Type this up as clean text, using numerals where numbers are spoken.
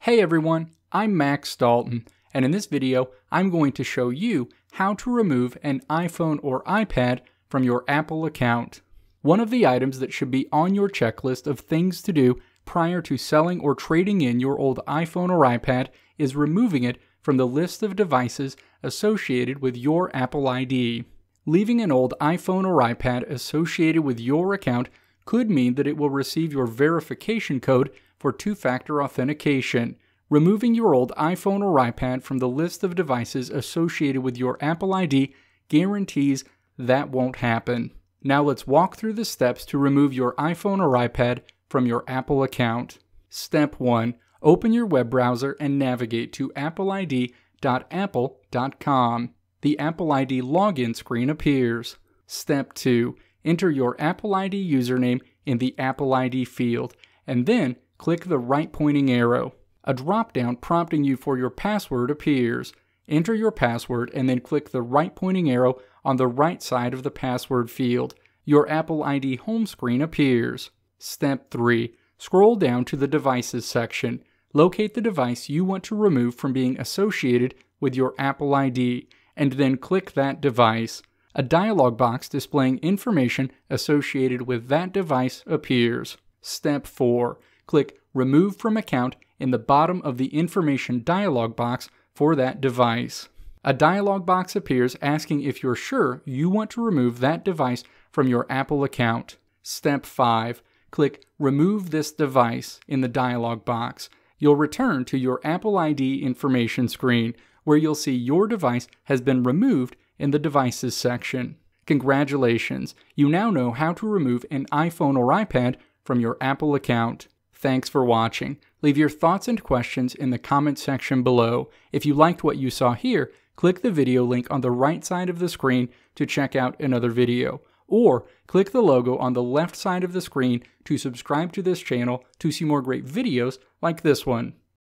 Hey everyone, I'm Max Dalton, and in this video, I'm going to show you how to remove an iPhone or iPad from your Apple account. One of the items that should be on your checklist of things to do prior to selling or trading in your old iPhone or iPad is removing it from the list of devices associated with your Apple ID. Leaving an old iPhone or iPad associated with your account could mean that it will receive your verification code for two-factor authentication. Removing your old iPhone or iPad from the list of devices associated with your Apple ID guarantees that won't happen. Now let's walk through the steps to remove your iPhone or iPad from your Apple account. Step 1. Open your web browser and navigate to appleid.apple.com. The Apple ID login screen appears. Step 2. Enter your Apple ID username in the Apple ID field, and then click the right pointing arrow. A drop-down prompting you for your password appears. Enter your password and then click the right pointing arrow on the right side of the password field. Your Apple ID home screen appears. Step 3. Scroll down to the Devices section. Locate the device you want to remove from being associated with your Apple ID, and then click that device. A dialog box displaying information associated with that device appears. Step 4. Click Remove from Account in the bottom of the information dialog box for that device. A dialog box appears asking if you're sure you want to remove that device from your Apple account. Step 5. Click Remove this device in the dialog box. You'll return to your Apple ID information screen, where you'll see your device has been removed in the Devices section. Congratulations! You now know how to remove an iPhone or iPad from your Apple account. Thanks for watching. Leave your thoughts and questions in the comment section below. If you liked what you saw here, click the video link on the right side of the screen to check out another video. Or click the logo on the left side of the screen to subscribe to this channel to see more great videos like this one.